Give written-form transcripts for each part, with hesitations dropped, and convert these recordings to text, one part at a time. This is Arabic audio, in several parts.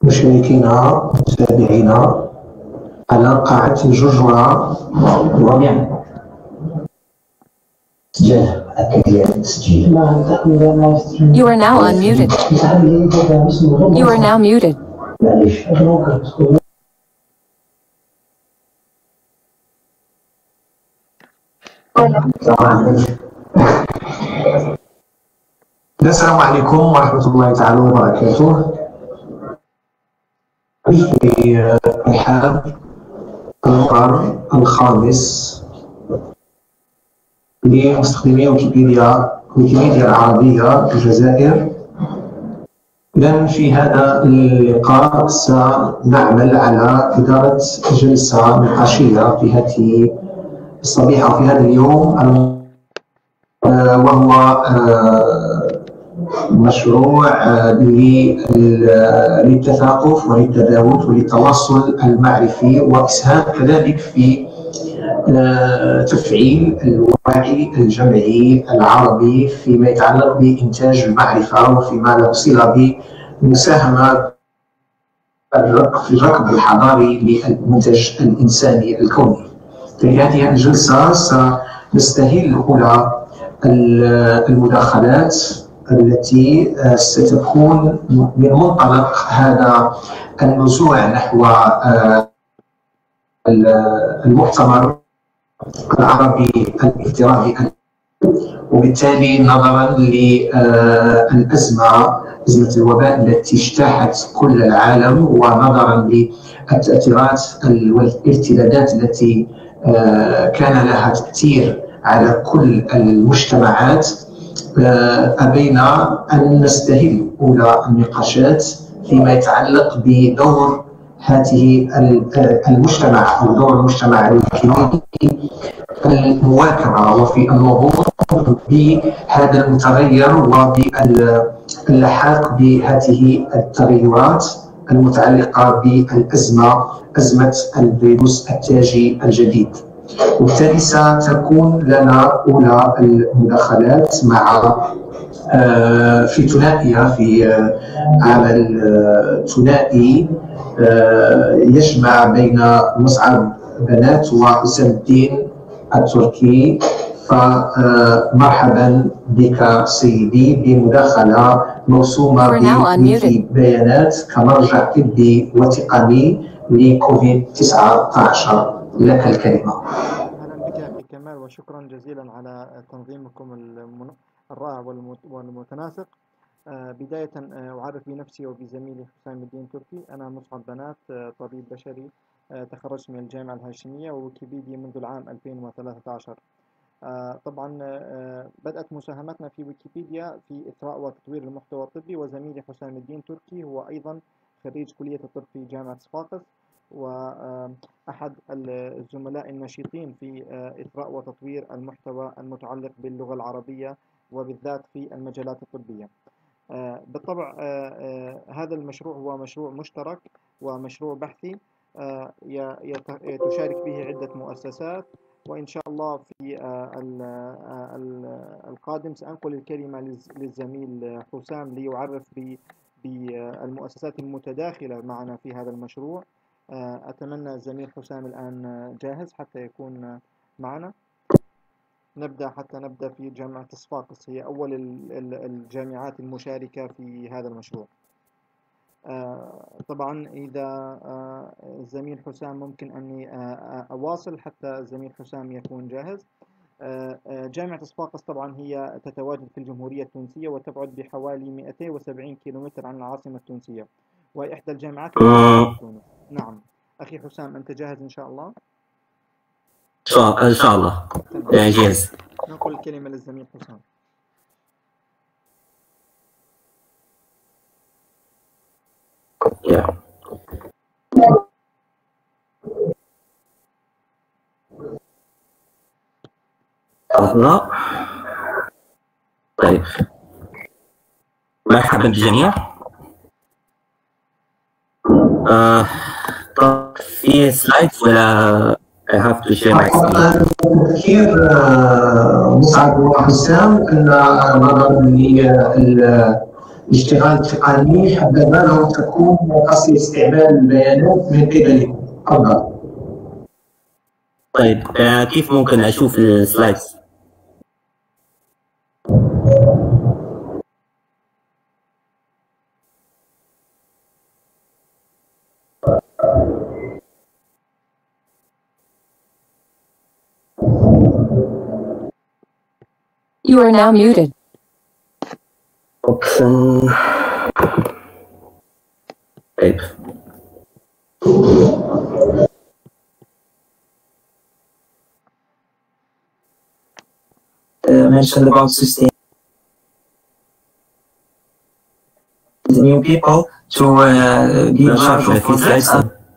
مشاركينا متابعينا على قاعة الجرجرة. You are now unmuted. You are now muted. السلام عليكم ورحمة الله تعالى وبركاته. في رحاب المقر الخامس لمستخدمي ويكيبيديا العربية في الجزائر. إذن في هذا اللقاء سنعمل على إدارة جلسة نقاشية في هذه الصبيحة في هذا اليوم، وهو مشروع للتثاقف وللتداول وللتواصل المعرفي، وإسهام كذلك في تفعيل الوعي الجمعي العربي فيما يتعلق بإنتاج المعرفة وفيما له صلة بمساهمة في الركب الحضاري للمنتج الإنساني الكوني. في هذه الجلسة سنستهل أولى المداخلات التي ستكون من منطلق هذا النزوع نحو المؤتمر العربي الافتراضي، وبالتالي نظرا للأزمة، أزمة الوباء التي اجتاحت كل العالم، ونظرا للتأثيرات والارتدادات التي كان لها تأثير على كل المجتمعات، أبينا أن نستهل أولى النقاشات فيما يتعلق بدور هذه المجتمع أو دور المجتمع الويكيميدي في المواكبة وفي النهوض بهذا المتغير وباللحاق بهذه التغيرات المتعلقة بالأزمة، أزمة الفيروس التاجي الجديد. وبالتالي ستكون لنا أولى المداخلات مع في ثنائية، في عمل ثنائي يجمع بين مصعب بنات وحسام الدين التركي. فمرحبا بك سيدي بمداخلة موسومة ببيانات كمرجع طبي وتقني لكوفيد 19. لك الكلمة. أهلا بك أخي كمال، وشكرا جزيلا على تنظيمكم الرائع والمتناسق. بداية أعرف بنفسي وبزميلي حسام الدين تركي. أنا مصعب بنات، طبيب بشري، تخرجت من الجامعة الهاشمية وويكيبيديا منذ العام 2013. طبعا بدأت مساهمتنا في ويكيبيديا في إثراء وتطوير المحتوى الطبي، وزميلي حسام الدين تركي هو أيضا خريج كلية الطب في جامعة صفاقس، وأحد الزملاء النشيطين في إثراء وتطوير المحتوى المتعلق باللغة العربية وبالذات في المجالات الطبية. بالطبع هذا المشروع هو مشروع مشترك ومشروع بحثي تشارك به عدة مؤسسات، وإن شاء الله في القادم سأنقل الكلمة للزميل حسام ليعرف بالمؤسسات المتداخلة معنا في هذا المشروع. أتمنى الزميل حسام الآن جاهز حتى يكون معنا. حتى نبدأ في جامعة صفاقس، هي أول الجامعات المشاركة في هذا المشروع. طبعا إذا الزميل حسام ممكن أني أواصل حتى الزميل حسام يكون جاهز. جامعة صفاقس طبعا هي تتواجد في الجمهورية التونسية وتبعد بحوالي 270 كيلومتر عن العاصمة التونسية، وهي إحدى الجامعات في تونس. نعم أخي حسام، أنت جاهز إن شاء الله؟ إن شاء الله جاهز. نقول الكلمة للزميل حسام. الله. طيب، مرحبا بالجميع. طب في سلايدز ولا I have to share my screen؟ تذكير مصعب وحسام أن نظرا الاشتغال التقني حبذا لو تكون قصد استعمال البيانات من قبلكم. تفضل. طيب كيف ممكن اشوف السلايدز؟ You are now muted. اوبشن. طيب mentioned about sustain the new people to be in charge of projects.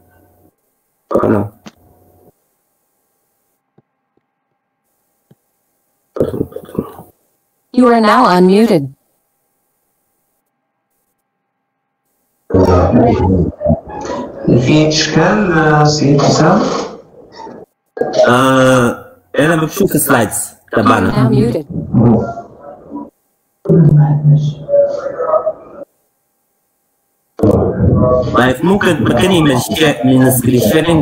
You are now unmuted. في إشكال سيد حسام؟ انا بشوف السلايدز You are now تبعنا. muted. طيب ممكن تمكنني من السكرين شيرنج؟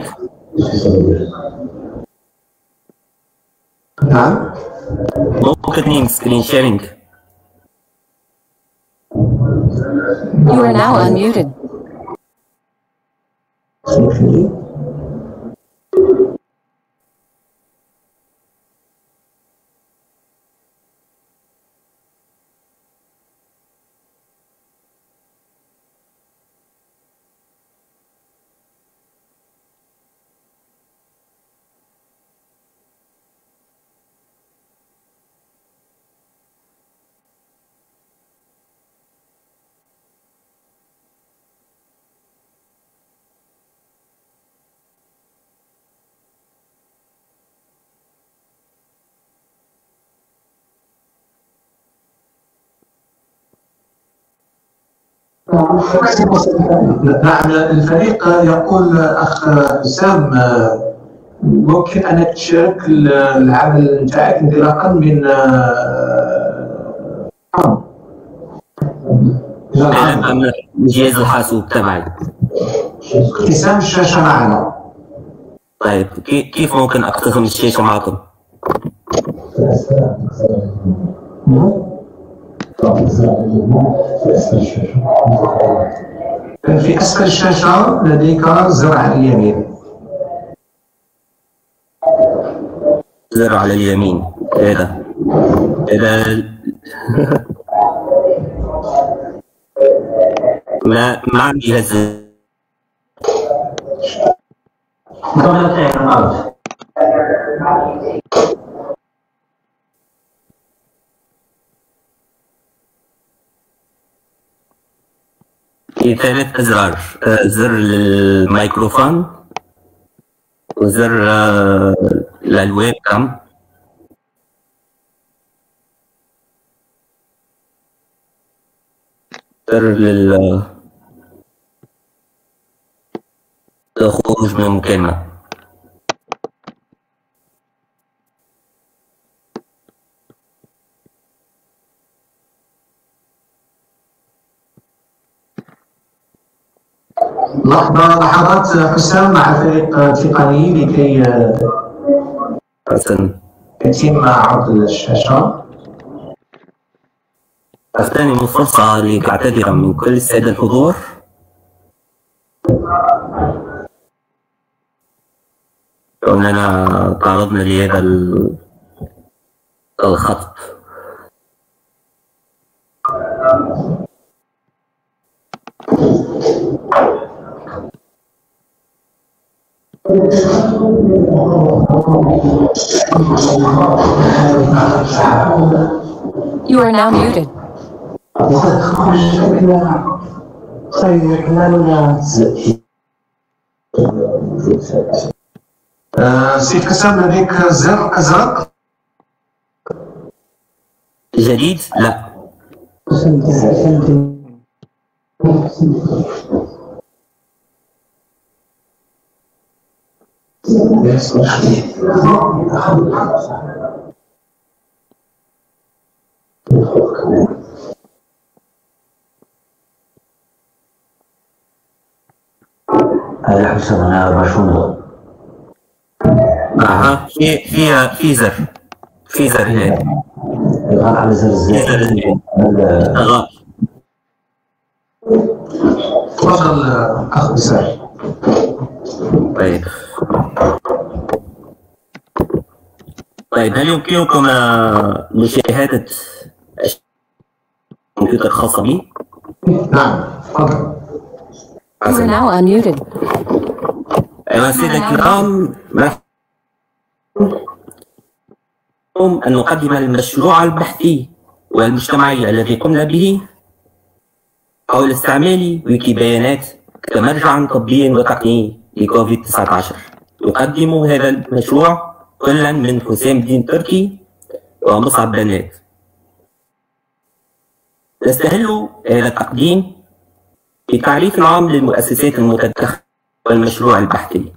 نعم. ممكن تمكنني من السكرين شيرنج؟ You are now unmuted. نعم الفريق يقول أخ حسام ممكن أنك تشارك العمل نتاعك انطلاقا من الجهاز الحاسوب تبعي. اقتسام الشاشة معنا. طيب كيف ممكن اقتسم الشاشة معكم؟ في أسفل الشاشة لديك زر على اليمين. زر على اليمين. هذا ما عندي جهاز. في 3 أزرار، زر للميكروفون وزر للويب كام زر للخروج من المكالمة. لحظات حسام مع الفريق التقني لكي يتم عرض الشاشة. أغتنم الفرصة لأعتذر من كل السادة الحضور لأننا تعرضنا لهذا الخطب. You are now muted. سيد حسام لديك زر أزرق جديد؟ لا. هذا حسب أنا باشوندو. أها في زر هناك. يضغط على زر الزائد. أها. تفضل أخ بسام. طيب هل يمكنكم مشاهدة الكمبيوتر الخاصة بي؟ نعم تفضل. You are now unmuted. أيها السادة الكرام، أن نقدم المشروع البحثي والمجتمعي الذي قمنا به حول استعمال ويكي بيانات كمرجع طبي وتقني لكوفيد 19. يقدم هذا المشروع كلا من حسام الدين تركي ومصعب بنات. نستهل هذا التقديم بتعريف عام للمؤسسات المتدخلة والمشروع البحثي.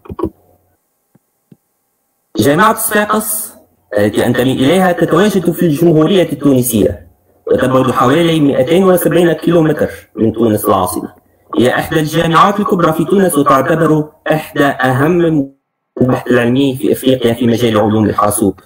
جامعة صفاقس التي أنتمي إليها تتواجد في الجمهورية التونسية وتبعد حوالي 270 كيلومتر من تونس العاصمة. هي إحدى الجامعات الكبرى في تونس وتعتبر إحدى أهم البحث العلمي في أفريقيا في مجال علوم الحاسوب.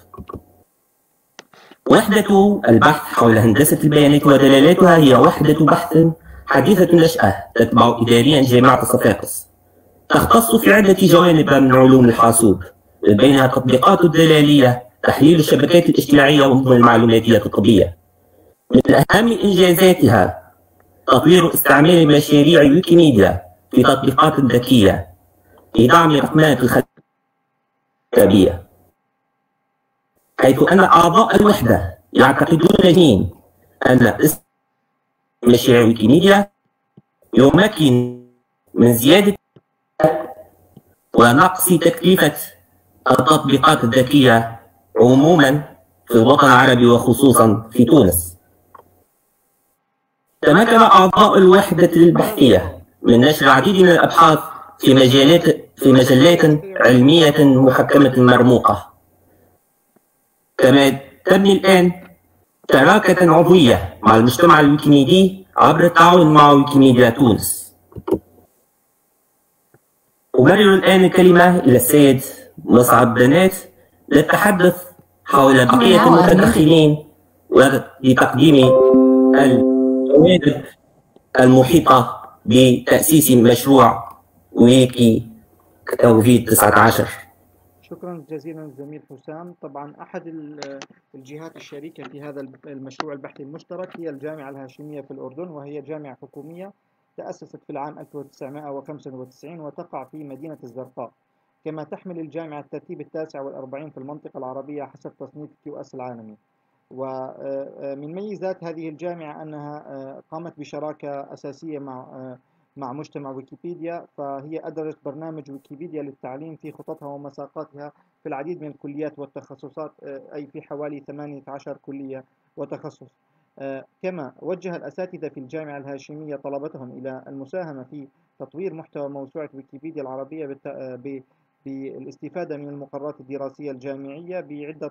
وحدة البحث حول هندسة البيانات ودلالاتها هي وحدة بحث حديثة النشأة تتبع إداريا جامعة صفاقس، تختص في عدة جوانب من علوم الحاسوب بينها التطبيقات الدلالية، تحليل الشبكات الاجتماعية والنظم المعلوماتية الطبية. من أهم إنجازاتها تطوير استعمال مشاريع ويكيميديا في تطبيقات ذكية لدعم رقمنة الخدمات الكتابية، حيث أن أعضاء الوحدة يعتقدون أن مشاريع ويكيميديا يمكن من زيادة ونقص تكلفة التطبيقات الذكية عموما في الوطن العربي وخصوصا في تونس. تمكن أعضاء الوحدة البحثية من نشر العديد من الأبحاث في مجلات علمية محكمة مرموقة، كما تبني الآن شراكة عضوية مع المجتمع الويكيميدي عبر التعاون مع ويكيميديا تونس. أمرر الآن الكلمة إلى السيد مصعب بنات للتحدث حول بقية المتدخلين ولتقديم الجوانب المحيطة بتأسيس مشروع ويكي كوفيد 19. شكرا جزيلا للزميل حسام. طبعا أحد الجهات الشريكة في هذا المشروع البحثي المشترك هي الجامعة الهاشمية في الأردن، وهي جامعة حكومية تأسست في العام 1995 وتقع في مدينة الزرقاء. كما تحمل الجامعة الترتيب 49 في المنطقة العربية حسب تصنيف QS العالمي. ومن ميزات هذه الجامعة أنها قامت بشراكة أساسية مع مجتمع ويكيبيديا، فهي أدرجت برنامج ويكيبيديا للتعليم في خططها ومساقاتها في العديد من الكليات والتخصصات، أي في حوالي 18 كلية وتخصص. كما وجه الأساتذة في الجامعة الهاشمية طلبتهم إلى المساهمة في تطوير محتوى موسوعة ويكيبيديا العربية بالاستفادة من المقررات الدراسية الجامعية بعدة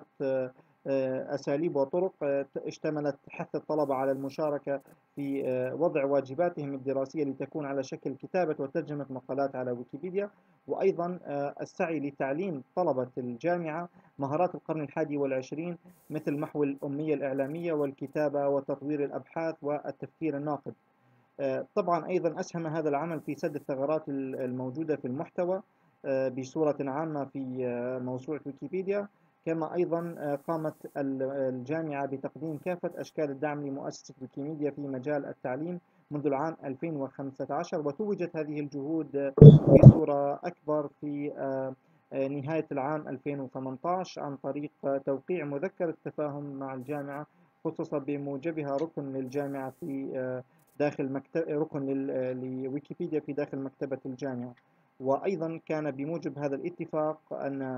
أساليب وطرق اشتملت حث الطلبة على المشاركة في وضع واجباتهم الدراسية لتكون على شكل كتابة وترجمة مقالات على ويكيبيديا، وأيضا السعي لتعليم طلبة الجامعة مهارات القرن ال21 مثل محو الأمية الإعلامية والكتابة وتطوير الأبحاث والتفكير الناقد. طبعا أيضا أسهم هذا العمل في سد الثغرات الموجودة في المحتوى بصورة عامة في موسوعة ويكيبيديا. كما أيضا قامت الجامعة بتقديم كافة أشكال الدعم لمؤسسة ويكيميديا في مجال التعليم منذ العام 2015، وتوجت هذه الجهود بصورة أكبر في نهاية العام 2018 عن طريق توقيع مذكرة تفاهم مع الجامعة خصص بموجبها ركن للجامعة في داخل ركن لويكيبيديا في داخل مكتبة الجامعة. وأيضا كان بموجب هذا الاتفاق أن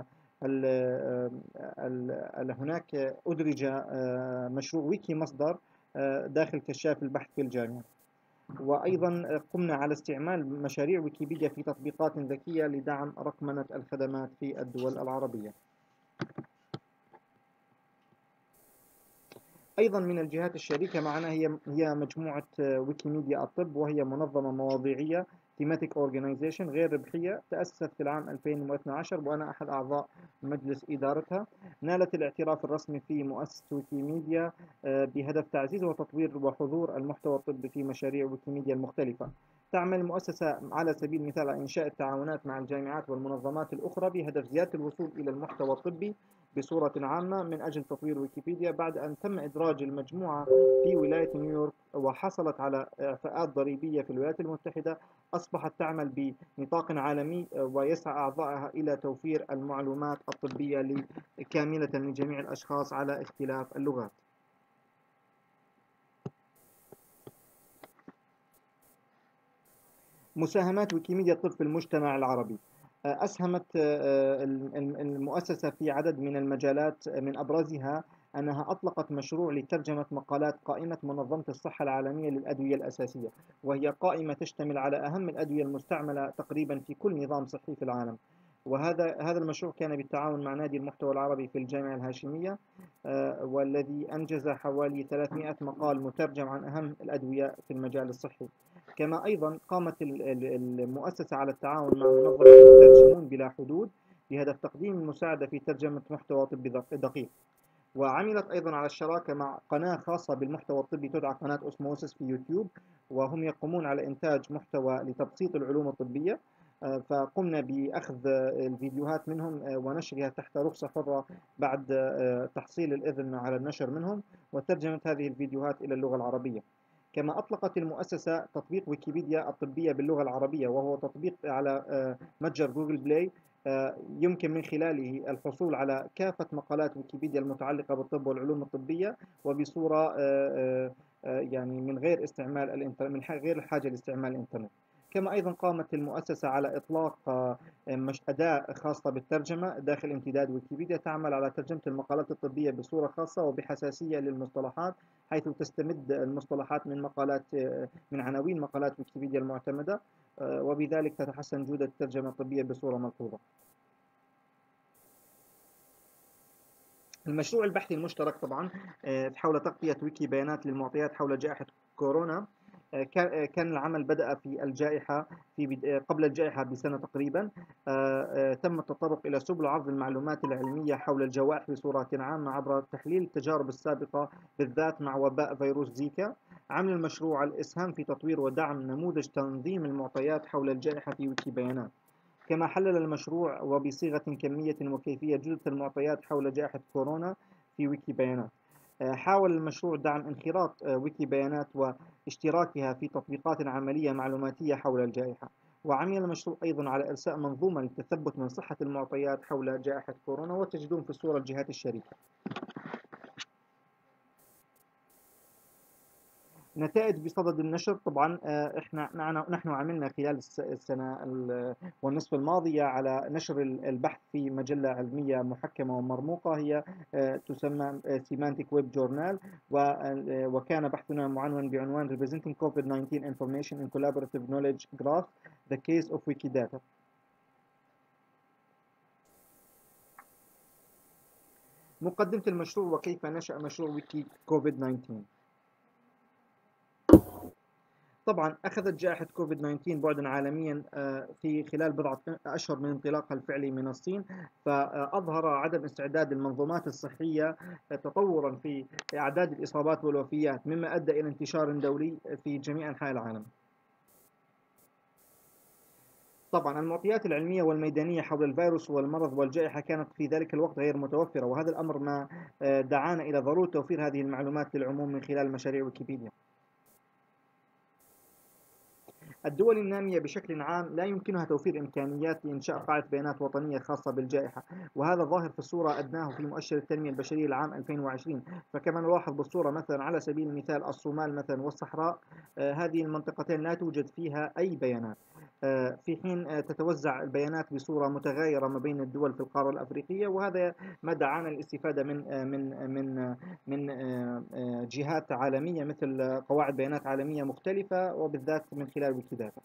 هناك أدرج مشروع ويكي مصدر داخل كشاف البحث في الجامعة. وأيضا قمنا على استعمال مشاريع ويكيبيديا في تطبيقات ذكية لدعم رقمنة الخدمات في الدول العربية. أيضا من الجهات الشريكة معنا هي مجموعة ويكيميديا الطب، وهي منظمة مواضيعية thematic organization غير ربحية تأسست في العام 2012، وأنا أحد أعضاء مجلس إدارتها. نالت الاعتراف الرسمي في مؤسسة ويكيميديا بهدف تعزيز وتطوير وحضور المحتوى الطبي في مشاريع ويكيميديا المختلفة. تعمل المؤسسة على سبيل المثال على إنشاء التعاونات مع الجامعات والمنظمات الأخرى بهدف زيادة الوصول إلى المحتوى الطبي بصورة عامة من أجل تطوير ويكيبيديا، بعد أن تم إدراج المجموعة في ولاية نيويورك وحصلت على إعفاءات ضريبية في الولايات المتحدة. أصبحت تعمل بنطاق عالمي ويسعى أعضائها إلى توفير المعلومات الطبية كاملة لجميع الأشخاص على اختلاف اللغات. مساهمات ويكيميديا الطب في المجتمع العربي. أسهمت المؤسسة في عدد من المجالات، من أبرزها أنها أطلقت مشروع لترجمة مقالات قائمة منظمة الصحة العالمية للأدوية الأساسية، وهي قائمة تشتمل على أهم الأدوية المستعملة تقريبا في كل نظام صحي في العالم. وهذا المشروع كان بالتعاون مع نادي المحتوى العربي في الجامعة الهاشمية، والذي أنجز حوالي 300 مقال مترجم عن أهم الأدوية في المجال الصحي. كما أيضا قامت المؤسسة على التعاون مع منظمة مترجمون بلا حدود بهدف تقديم المساعدة في ترجمة محتوى طبي دقيق. وعملت أيضا على الشراكة مع قناة خاصة بالمحتوى الطبي تدعى قناة أوسموسس في يوتيوب، وهم يقومون على إنتاج محتوى لتبسيط العلوم الطبية. فقمنا بأخذ الفيديوهات منهم ونشرها تحت رخصة حرة بعد تحصيل الإذن على النشر منهم، وترجمة هذه الفيديوهات إلى اللغة العربية. كما أطلقت المؤسسة تطبيق ويكيبيديا الطبية باللغة العربية، وهو تطبيق على متجر جوجل بلاي، يمكن من خلاله الحصول على كافة مقالات ويكيبيديا المتعلقة بالطب والعلوم الطبية وبصورة يعني من غير استعمال الإنترنت، من غير الحاجة لاستعمال الإنترنت. كما أيضا قامت المؤسسة على إطلاق أداة خاصة بالترجمة داخل امتداد ويكيبيديا تعمل على ترجمة المقالات الطبية بصورة خاصة وبحساسية للمصطلحات، حيث تستمد المصطلحات من عناوين مقالات ويكيبيديا المعتمدة، وبذلك تتحسن جودة الترجمة الطبية بصورة ملحوظة. المشروع البحثي المشترك طبعا حول تغطية ويكي بيانات للمعطيات حول جائحة كورونا. كان العمل بدأ في الجائحة قبل الجائحة بسنة تقريبا. تم التطرق إلى سبل عرض المعلومات العلمية حول الجوائح بصورة عامة عبر تحليل التجارب السابقة، بالذات مع وباء فيروس زيكا. عمل المشروع الإسهام في تطوير ودعم نموذج تنظيم المعطيات حول الجائحة في ويكي بيانات. كما حلل المشروع وبصيغة كمية وكيفية جودة المعطيات حول جائحة كورونا في ويكي بيانات. حاول المشروع دعم انخراط ويكي بيانات واشتراكها في تطبيقات عملية معلوماتية حول الجائحة. وعمل المشروع أيضا على إرساء منظومة للتثبت من صحة المعطيات حول جائحة كورونا، وتجدون في الصورة الجهات الشريكة. نتائج بصدد النشر. طبعا نحن عملنا خلال السنة والنصف الماضية على نشر البحث في مجلة علمية محكمة ومرموقة، هي تسمى Semantic Web Journal، وكان بحثنا معنون بعنوان Representing COVID-19 Information in Collaborative Knowledge Graph The Case of Wikidata. مقدمة المشروع وكيف نشأ مشروع ويكي كوفيد-19. طبعا أخذت جائحة كوفيد-19 بعدا عالميا في خلال بضعة أشهر من انطلاقها الفعلي من الصين، فأظهر عدم استعداد المنظومات الصحية تطورا في أعداد الإصابات والوفيات، مما أدى إلى انتشار دولي في جميع أنحاء العالم. طبعا المعطيات العلمية والميدانية حول الفيروس والمرض والجائحة كانت في ذلك الوقت غير متوفرة، وهذا الأمر ما دعانا إلى ضرورة توفير هذه المعلومات للعموم من خلال مشاريع ويكيبيديا. الدول النامية بشكل عام لا يمكنها توفير إمكانيات لإنشاء قاعدة بيانات وطنية خاصة بالجائحة، وهذا ظاهر في الصورة أدناه في مؤشر التنمية البشرية العام 2020. فكما نلاحظ بالصورة مثلا على سبيل المثال الصومال مثلا والصحراء، هذه المنطقتين لا توجد فيها أي بيانات، في حين تتوزع البيانات بصورة متغايرة ما بين الدول في القارة الأفريقية، وهذا ما دعانا للاستفادة من جهات عالمية مثل قواعد بيانات عالمية مختلفة، وبالذات من خلال ويكيداتا.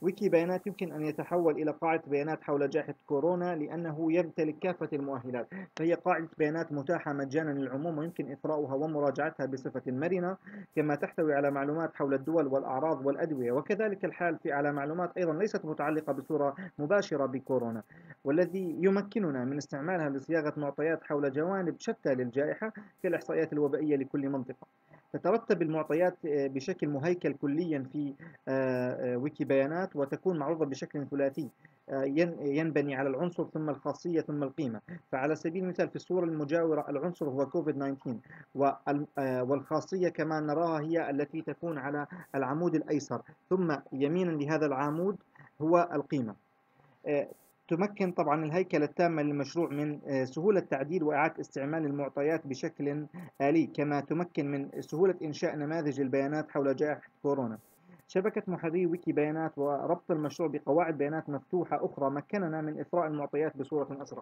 ويكي بيانات يمكن أن يتحول إلى قاعدة بيانات حول جائحة كورونا لأنه يمتلك كافة المؤهلات، فهي قاعدة بيانات متاحة مجانا للعموم ويمكن إثراؤها ومراجعتها بصفة مرنة، كما تحتوي على معلومات حول الدول والأعراض والأدوية، وكذلك الحال على معلومات أيضا ليست متعلقة بصورة مباشرة بكورونا، والذي يمكننا من استعمالها لصياغة معطيات حول جوانب شتى للجائحة كالإحصائيات الوبائية لكل منطقة. تترتب المعطيات بشكل مهيكل كليا في ويكي بيانات، وتكون معروضة بشكل ثلاثي ينبني على العنصر ثم الخاصية ثم القيمة. فعلى سبيل المثال في الصورة المجاورة العنصر هو كوفيد 19، والخاصية كما نراها هي التي تكون على العمود الأيسر، ثم يمينا لهذا العمود هو القيمة. تمكن طبعا الهيكلة التامة للمشروع من سهولة تعديل وإعادة استعمال المعطيات بشكل آلي، كما تمكن من سهولة إنشاء نماذج البيانات حول جائحة كورونا. شبكة محرري ويكي بيانات وربط المشروع بقواعد بيانات مفتوحة أخرى مكننا من إثراء المعطيات بصورة أسرع.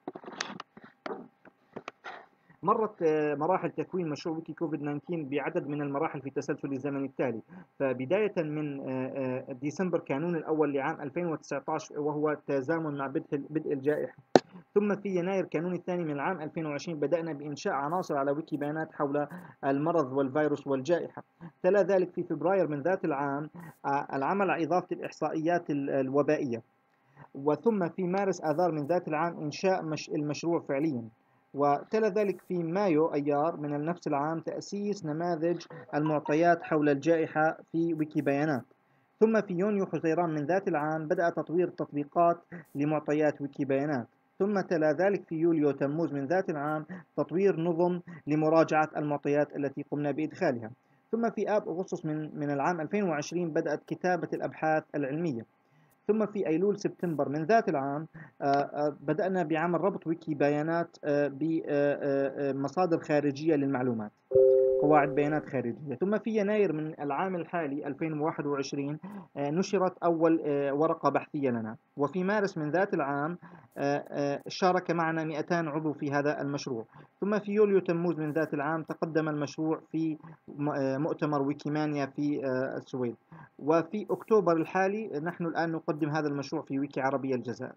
مرت مراحل تكوين مشروع ويكي كوفيد 19 بعدد من المراحل في التسلسل الزمني التالي، فبداية من ديسمبر كانون الأول لعام 2019 وهو تزامن مع بدء الجائحة، ثم في يناير كانون الثاني من العام 2020 بدأنا بإنشاء عناصر على ويكي بيانات حول المرض والفيروس والجائحة. تلا ذلك في فبراير من ذات العام العمل على إضافة الإحصائيات الوبائية، وثم في مارس آذار من ذات العام إنشاء المشروع فعليا، وتلا ذلك في مايو أيار من نفس العام تأسيس نماذج المعطيات حول الجائحة في ويكي بيانات، ثم في يونيو حزيران من ذات العام بدأ تطوير تطبيقات لمعطيات ويكي بيانات، ثم تلا ذلك في يوليو تموز من ذات العام تطوير نظم لمراجعة المعطيات التي قمنا بإدخالها، ثم في آب أغسطس من العام 2020 بدأت كتابة الأبحاث العلمية، ثم في أيلول سبتمبر من ذات العام بدأنا بعمل ربط ويكي بيانات بمصادر خارجية للمعلومات، قواعد بيانات خارجية. ثم في يناير من العام الحالي 2021 نشرت أول ورقة بحثية لنا، وفي مارس من ذات العام شارك معنا 200 عضو في هذا المشروع، ثم في يوليو تموز من ذات العام تقدم المشروع في مؤتمر ويكيمانيا في السويد، وفي أكتوبر الحالي نحن الآن نقدم هذا المشروع في ويكي عربية الجزائر.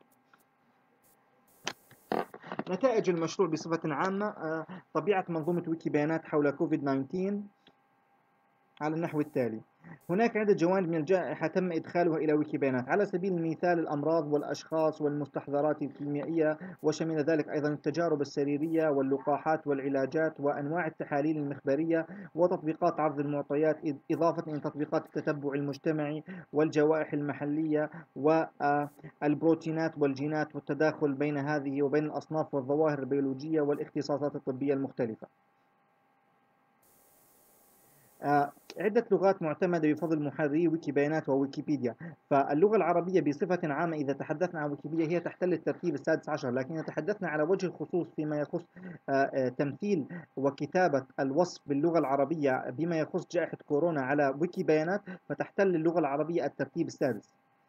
نتائج المشروع بصفة عامة، طبيعة منظومة ويكي بيانات حول كوفيد 19 على النحو التالي: هناك عدة جوانب من الجائحة تم إدخالها إلى ويكي بيانات، على سبيل المثال الأمراض والأشخاص والمستحضرات الكيميائية، وشمل ذلك أيضا التجارب السريرية واللقاحات والعلاجات وأنواع التحاليل المخبرية وتطبيقات عرض المعطيات، إضافة إلى تطبيقات التتبع المجتمعي والجوائح المحلية والبروتينات والجينات والتداخل بين هذه وبين الأصناف والظواهر البيولوجية والاختصاصات الطبية المختلفة. عدة لغات معتمدة بفضل محرري ويكي بيانات وويكيبيديا، فاللغة العربية بصفة عامة إذا تحدثنا عن ويكيبيديا هي تحتل الترتيب السادس عشر، لكن إذا تحدثنا على وجه الخصوص فيما يخص تمثيل وكتابة الوصف باللغة العربية بما يخص جائحة كورونا على ويكي بيانات فتحتل اللغة العربية الترتيب السادس.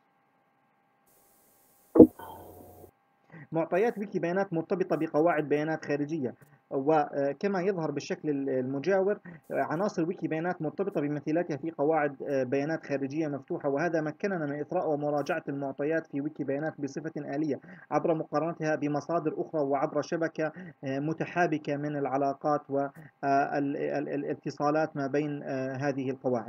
معطيات ويكي بيانات مرتبطة بقواعد بيانات خارجية، وكما يظهر بالشكل المجاور عناصر ويكي بيانات مرتبطة بمثيلاتها في قواعد بيانات خارجية مفتوحة، وهذا مكننا من إثراء ومراجعة المعطيات في ويكي بيانات بصفة آلية عبر مقارنتها بمصادر أخرى وعبر شبكة متحابكة من العلاقات والاتصالات ما بين هذه القواعد.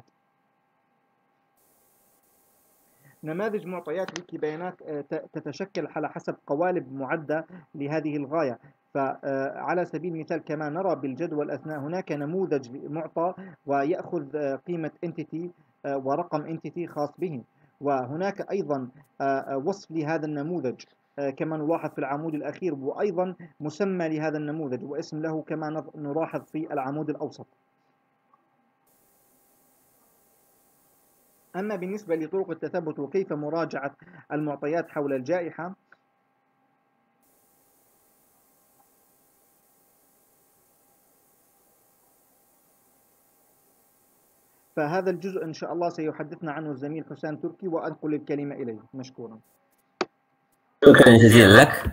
نماذج معطيات ويكي بيانات تتشكل على حسب قوالب معدة لهذه الغاية، فعلى سبيل المثال كما نرى بالجدول أثناء هناك نموذج معطى ويأخذ قيمة entity ورقم entity خاص به، وهناك أيضا وصف لهذا النموذج كما نلاحظ في العمود الأخير، وأيضا مسمى لهذا النموذج واسم له كما نلاحظ في العمود الأوسط. أما بالنسبة لطرق التثبت وكيف مراجعة المعطيات حول الجائحة، فهذا الجزء إن شاء الله سيحدثنا عنه الزميل حسام تركي، وأنقل الكلمة إليه. مشكورا. شكرا جزيلا لك.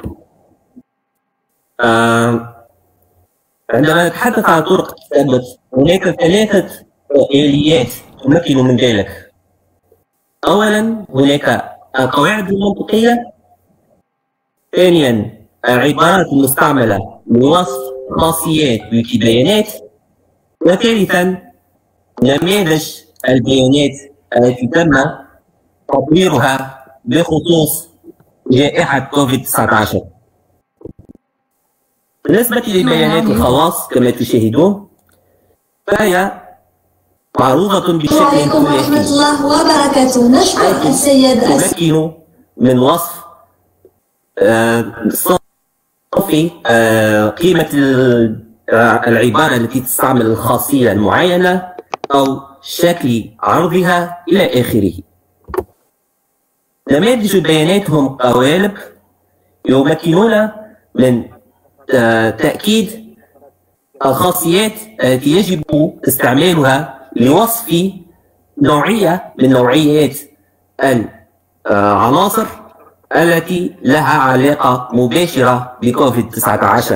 عندما نتحدث عن طرق التثبت هناك ثلاثة آليات تمكن من ذلك. أولا هناك القواعد المنطقية، ثانيا العبارات المستعملة لوصف خاصيات ويكي بيانات، وثالثا نماذج البيانات التي تم تطويرها بخصوص جائحة كوفيد-19. بالنسبة للبيانات الخواص كما تشاهدون فهي معروضة بشكل وعليكم ورحمة الله وبركاته. نشكر السيد تمكن من وصف صفي قيمة العبارة التي تستعمل الخاصية المعينة أو شكل عرضها إلى آخره. نماذج البيانات هم قوالب يمكنون من تأكيد الخاصيات التي يجب استعمالها لوصف نوعية من نوعيات العناصر التي لها علاقة مباشرة بكوفيد-19.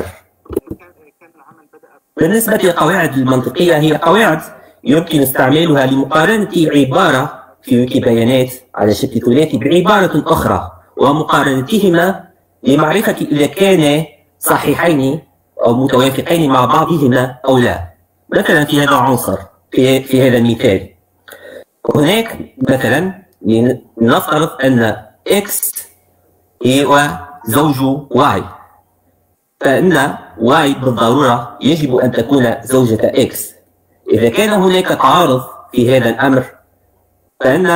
بالنسبة للقواعد المنطقية هي قواعد يمكن استعمالها لمقارنة عبارة في ويكي بيانات على شكل ثلاثي بعبارة أخرى ومقارنتهما لمعرفة إذا كانا صحيحين أو متوافقين مع بعضهما أو لا. مثلا في هذا العنصر في هذا المثال هناك مثلا لنفترض أن X هو زوج Y، فإن Y بالضرورة يجب أن تكون زوجة X. إذا كان هناك تعارض في هذا الأمر فإن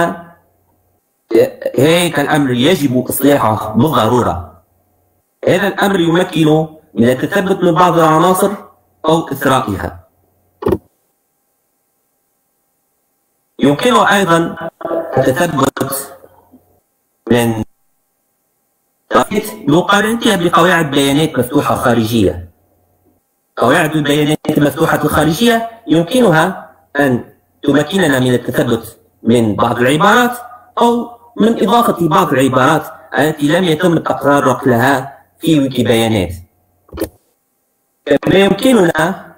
هذا الأمر يجب إصلاحه بالضرورة. هذا الأمر يمكن من التثبت من بعض العناصر أو إثرائها. يمكن أيضا التثبت من مقارنتها بقواعد بيانات مفتوحة خارجية. قواعد البيانات المفتوحة الخارجية يمكنها أن تمكننا من التثبت من بعض العبارات أو من إضافة بعض العبارات التي لم يتم التطرق لها في ويكي بيانات. كما يمكننا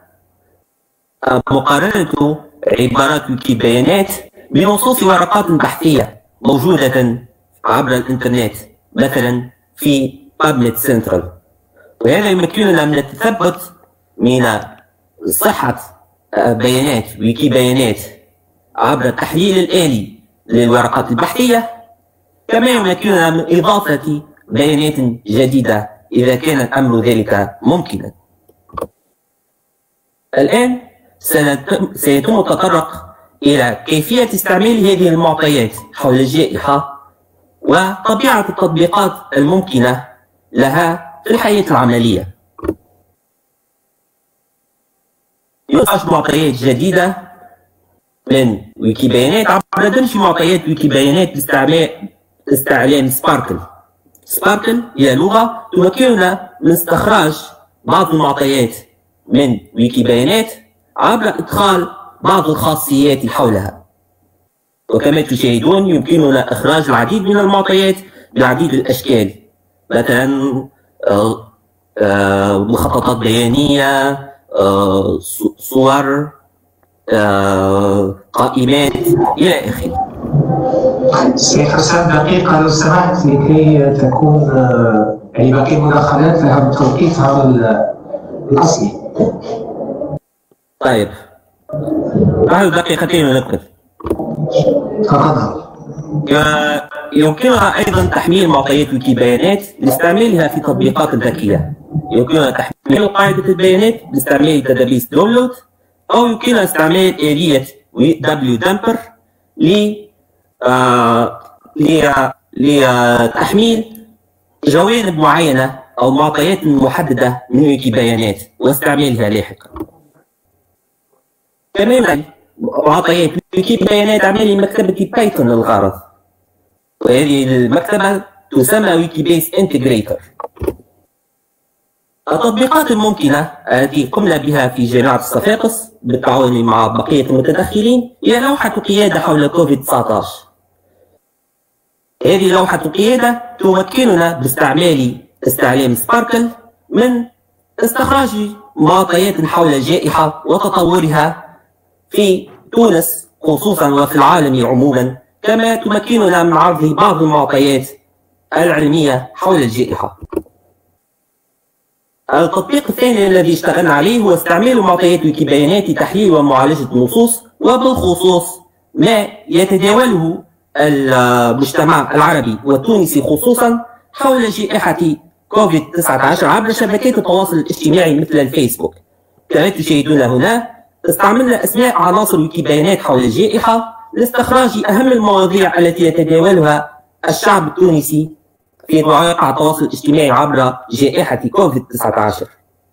مقارنة عبارات ويكي بيانات بنصوص ورقات بحثية موجودة عبر الإنترنت مثلا في PubMed Central، وهذا يمكننا من التثبت من صحة بيانات ويكي بيانات عبر التحليل الآلي للورقات البحثية، كما يمكننا من إضافة بيانات جديدة إذا كان الأمر ذلك ممكنا. الآن سيتم التطرق إلى كيفية استعمال هذه المعطيات حول الجائحة وطبيعة التطبيقات الممكنة لها في الحياة العملية. يخرج معطيات جديدة من ويكي بيانات عبر دمج معطيات ويكي بيانات باستعلام سباركل. سباركل هي لغة تمكننا من استخراج بعض المعطيات من ويكي بيانات عبر إدخال بعض الخاصيات حولها. وكما تشاهدون يمكننا إخراج العديد من المعطيات بعديد الأشكال، مثلا مخططات بيانية، صور، قائمات إلى آخره. سيد حسام دقيقة لو سمحت لكي تكون يعني باقي المداخلات لها بتوقيتها الأصلي. طيب بعد دقيقتين ونبقى. تفضل. يمكننا أيضا تحميل معطيات ويكي بيانات لاستعمالها في تطبيقات ذكية. يمكننا تحميل قاعدة البيانات باستعمال داتابيس داونلود، أو يمكننا استعمال آلية WDumper لتحميل جوانب معينة أو معطيات محددة من ويكي بيانات واستعمالها لاحقا. كمان معطيات ويكي بيانات عملية مكتبة بايثون للغرض، وهذه المكتبة تسمى ويكيبيس انتجريتور. التطبيقات الممكنة التي قمنا بها في جامعة الصفاقس بالتعاون مع بقية المتدخلين هي لوحة قيادة حول كوفيد-19. هذه لوحة القيادة تمكننا باستعلام سباركل من استخراج معطيات حول الجائحة وتطورها في تونس خصوصا وفي العالم عموما كما تمكننا من عرض بعض المعطيات العلمية حول الجائحة. التطبيق الثاني الذي اشتغلنا عليه هو استعمال معطيات ويكيبيانات لتحليل ومعالجة النصوص، وبالخصوص ما يتداوله المجتمع العربي والتونسي خصوصا حول جائحة كوفيد-19 عبر شبكات التواصل الاجتماعي مثل الفيسبوك. كما تشاهدون هنا استعملنا أسماء عناصر ويكيبيانات حول الجائحة لاستخراج أهم المواضيع التي يتداولها الشعب التونسي في مواقع التواصل الاجتماعي عبر جائحة كوفيد-19.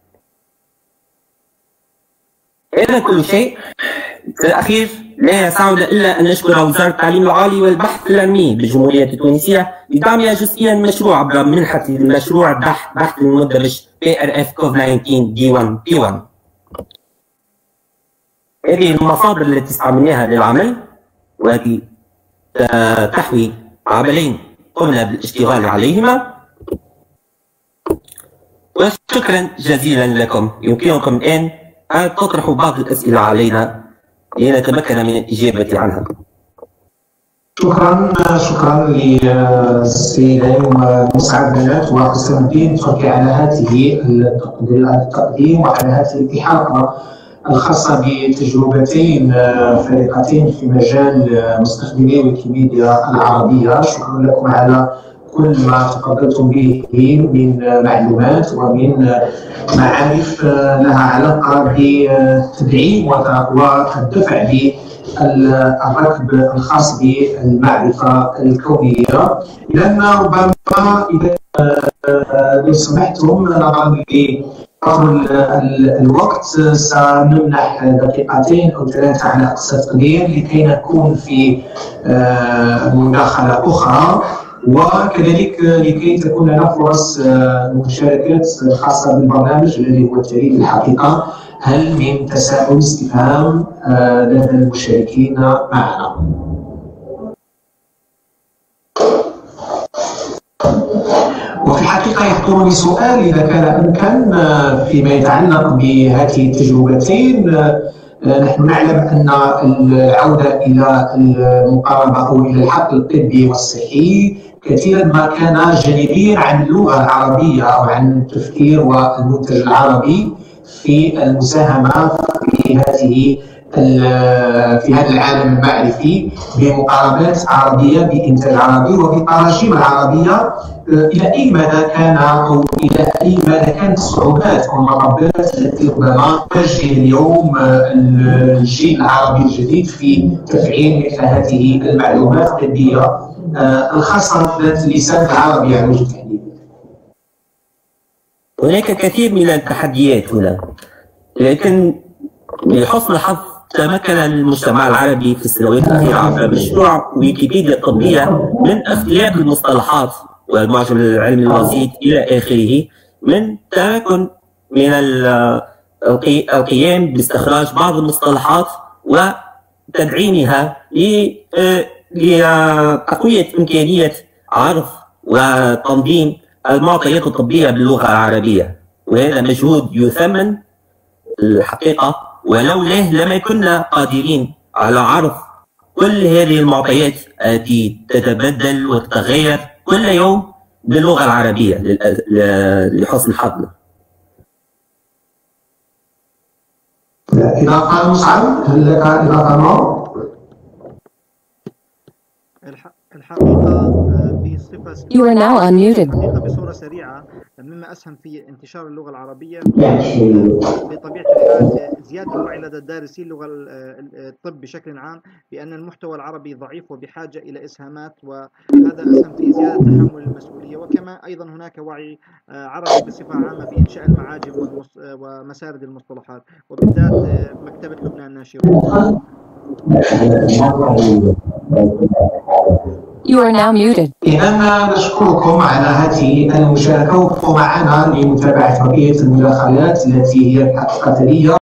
هذا كل شيء. في الأخير لا يسعنا إلا أن نشكر وزارة التعليم العالي والبحث العلمي بالجمهورية التونسية بدعمها جزئيا المشروع عبر منحة المشروع بحث المندرج PRF COVID-19 D1P1. هذه المصادر التي استعملناها للعمل، وهذه تحوي عملين قمنا بالاشتغال عليهما. وشكرا جزيلا لكم. يمكنكم الآن أن تطرحوا بعض الأسئلة علينا لنتمكن من الإجابة عنها. شكرا للسيدين ومسعد بنات وحسام الدين تركي على هذه التقديم وعلى هذه الإحاطة الخاصة بتجربتين فريقتين في مجال مستخدمي ويكيميديا العربية. شكرا لكم على كل ما تفضلتم به من معلومات ومن معارف لها علاقة بالتدعيم والدفع بالركب الخاص بالمعرفة الكونية. لأن ربما إذا لو سمحتم نظرا لقطر الوقت سنمنح دقيقتين أو ثلاثة على أقصى تقدير لكي نكون في مداخلة أخرى، وكذلك لكي تكون لنا فرص مشاركات خاصة بالبرنامج الذي هو التالي الحقيقة. هل من تساؤل استفهام لدى المشاركين معنا؟ وفي الحقيقة يخطرني سؤال إذا كان أمكن فيما يتعلق بهذه التجربتين. نحن نعلم أن العودة إلى المقاربة أو إلى الحقل الطبي والصحي كثيرا ما كان جانبيا عن اللغة العربية أو عن التفكير والمنتج العربي في المساهمة في هذا العالم المعرفي بمقاربات عربية بإنتاج عربي وبتراجم العربية. إلى أي مدى كان أو إلى أي مدى كانت الصعوبات والمطبات التي ربما تواجه اليوم الجيل العربي الجديد في تفعيل مثل هذه المعلومات الطبية الخاصة باللسان العربي على وجه التحديد؟ هناك كثير من التحديات هنا، لكن لحسن الحظ تمكن المجتمع العربي في السنوات الأخيرة عبر مشروع ويكيبيديا الطبية من اختلاف المصطلحات والمعجم العلمي الوسيط إلى آخره، من تمكن من القيام باستخراج بعض المصطلحات وتدعيمها لتقوية إمكانية عرض وتنظيم المعطيات الطبية باللغة العربية. وهذا مجهود يثمن الحقيقة، ولولاه لما كنا قادرين على عرض كل هذه المعطيات التي تتبدل وتتغير كل يوم باللغة العربية لحسن الحظ. إضافة مصعب، هل لك إضافة نور؟ الحقيقة You are now unmuted. بصورة سريعة مما أسهم في انتشار اللغة العربية بطبيعة الحال زيادة الوعي لدى الدارسين اللغة الطب بشكل عام بأن المحتوى العربي ضعيف وبحاجة إلى إسهامات، وهذا أسهم في زيادة تحمل المسؤولية. وكما أيضا هناك وعي عربي بصفة عامة في إنشاء المعاجم ومسارد المصطلحات، وبالذات مكتبة لبنان الناشرة. You are now muted. إذا نشكركم على هذه المشاركة، وابقوا معنا لمتابعة بقية المداخلات التي هي قتالية.